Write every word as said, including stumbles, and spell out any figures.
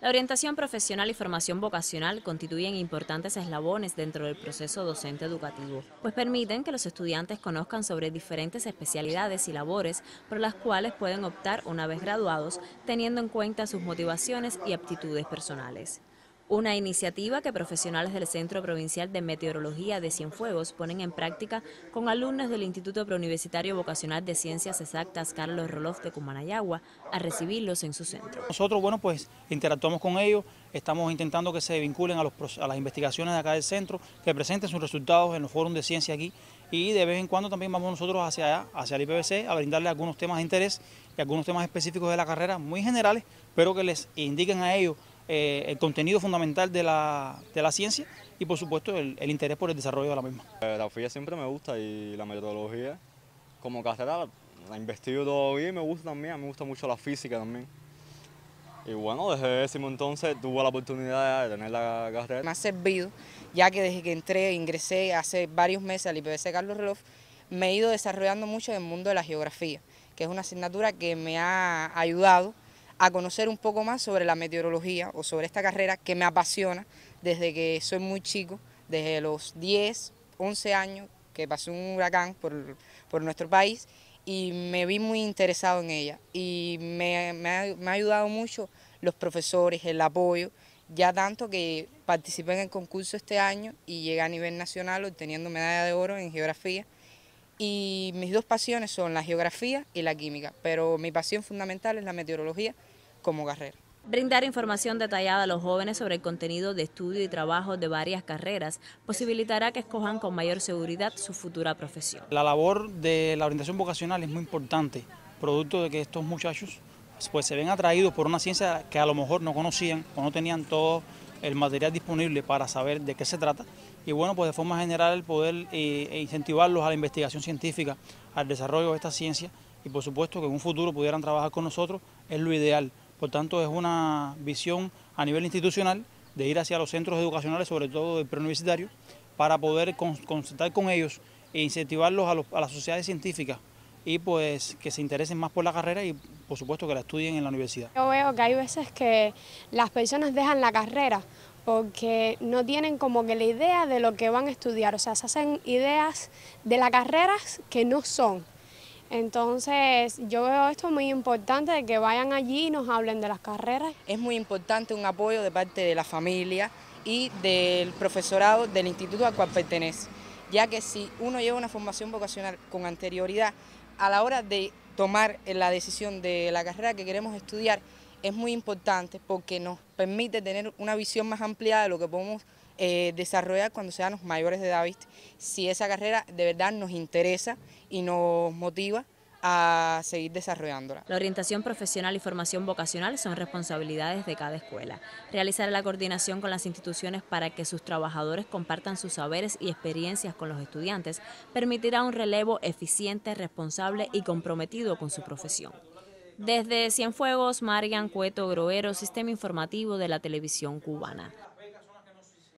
La orientación profesional y formación vocacional constituyen importantes eslabones dentro del proceso docente educativo, pues permiten que los estudiantes conozcan sobre diferentes especialidades y labores por las cuales pueden optar una vez graduados, teniendo en cuenta sus motivaciones y aptitudes personales. Una iniciativa que profesionales del Centro Provincial de Meteorología de Cienfuegos ponen en práctica con alumnos del Instituto Preuniversitario Vocacional de Ciencias Exactas Carlos Roloff de Cumanayagua a recibirlos en su centro. Nosotros, bueno, pues interactuamos con ellos, estamos intentando que se vinculen a, los, a las investigaciones de acá del centro, que presenten sus resultados en los foros de ciencia aquí y de vez en cuando también vamos nosotros hacia allá, hacia el I P B C, a brindarles algunos temas de interés y algunos temas específicos de la carrera muy generales, pero que les indiquen a ellos Eh, el contenido fundamental de la, de la ciencia y por supuesto el, el interés por el desarrollo de la misma. La física siempre me gusta y la metodología como carrera la investigo todavía y me gusta también, me gusta mucho la física también. Y bueno, desde décimo entonces tuve la oportunidad de tener la carrera. Me ha servido, ya que desde que entré, ingresé hace varios meses al I P B C Carlos Roloff, me he ido desarrollando mucho en el mundo de la geografía, que es una asignatura que me ha ayudado a conocer un poco más sobre la meteorología o sobre esta carrera que me apasiona desde que soy muy chico, desde los diez, once años que pasó un huracán por, por nuestro país y me vi muy interesado en ella y me, me, ha, me ha ayudado mucho los profesores, el apoyo, ya tanto que participé en el concurso este año y llegué a nivel nacional obteniendo medalla de oro en geografía. Y mis dos pasiones son la geografía y la química, pero mi pasión fundamental es la meteorología como carrera. Brindar información detallada a los jóvenes sobre el contenido de estudio y trabajo de varias carreras posibilitará que escojan con mayor seguridad su futura profesión. La labor de la orientación vocacional es muy importante, producto de que estos muchachos pues, se ven atraídos por una ciencia que a lo mejor no conocían o no tenían todo el material disponible para saber de qué se trata y bueno, pues de forma general poder eh, incentivarlos a la investigación científica, al desarrollo de esta ciencia y por supuesto que en un futuro pudieran trabajar con nosotros es lo ideal. Por tanto es una visión a nivel institucional de ir hacia los centros educacionales, sobre todo del preuniversitario, para poder concertar con ellos e incentivarlos a, los, a las sociedades científicas y pues que se interesen más por la carrera y por supuesto que la estudien en la universidad. Yo veo que hay veces que las personas dejan la carrera porque no tienen como que la idea de lo que van a estudiar, o sea, se hacen ideas de las carreras que no son. Entonces yo veo esto muy importante, de que vayan allí y nos hablen de las carreras. Es muy importante un apoyo de parte de la familia y del profesorado del instituto al cual pertenece, ya que si uno lleva una formación vocacional con anterioridad, a la hora de tomar la decisión de la carrera que queremos estudiar, es muy importante porque nos permite tener una visión más ampliada de lo que podemos eh, desarrollar cuando seamos mayores de edad, ¿viste? Si esa carrera de verdad nos interesa y nos motiva a seguir desarrollándola. La orientación profesional y formación vocacional son responsabilidades de cada escuela. Realizar la coordinación con las instituciones para que sus trabajadores compartan sus saberes y experiencias con los estudiantes permitirá un relevo eficiente, responsable y comprometido con su profesión. Desde Cienfuegos, Marian Cueto Groero, Sistema Informativo de la Televisión Cubana.